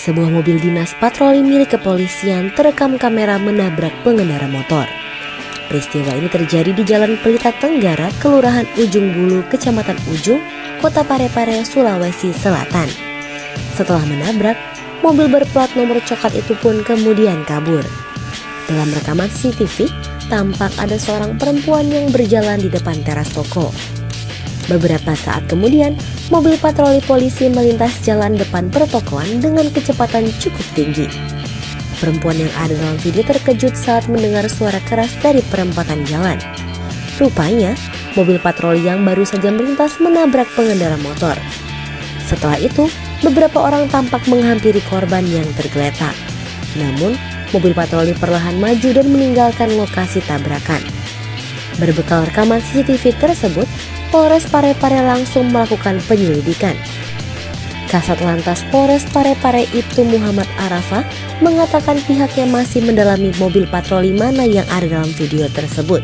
Sebuah mobil dinas patroli milik kepolisian terekam kamera menabrak pengendara motor. Peristiwa ini terjadi di Jalan Pelita Tenggara, Kelurahan Ujung Bulu, Kecamatan Ujung, Kota Parepare, Sulawesi Selatan. Setelah menabrak, mobil berplat nomor coklat itu pun kemudian kabur. Dalam rekaman CCTV, tampak ada seorang perempuan yang berjalan di depan teras toko. Beberapa saat kemudian, mobil patroli polisi melintas jalan depan pertokoan dengan kecepatan cukup tinggi. Perempuan yang ada dalam video terkejut saat mendengar suara keras dari perempatan jalan. Rupanya, mobil patroli yang baru saja melintas menabrak pengendara motor. Setelah itu, beberapa orang tampak menghampiri korban yang tergeletak. Namun, mobil patroli perlahan maju dan meninggalkan lokasi tabrakan. Berbekal rekaman CCTV tersebut, Polres Parepare langsung melakukan penyelidikan. Kasat Lantas Polres Parepare Ibtu Muhammad Arafah mengatakan pihaknya masih mendalami mobil patroli mana yang ada dalam video tersebut,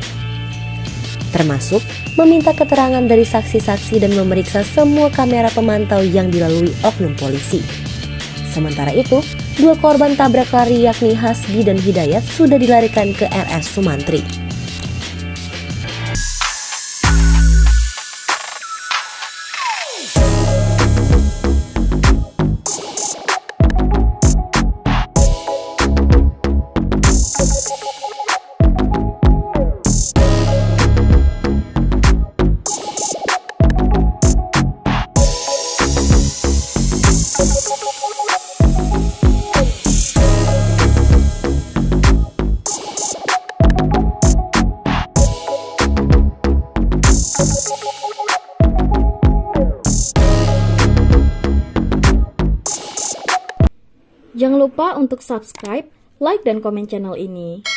termasuk meminta keterangan dari saksi-saksi dan memeriksa semua kamera pemantau yang dilalui oknum polisi. Sementara itu, dua korban tabrak lari yakni Hasbi dan Hidayat sudah dilarikan ke RS Sumantri. Jangan lupa untuk subscribe, like, dan komen channel ini.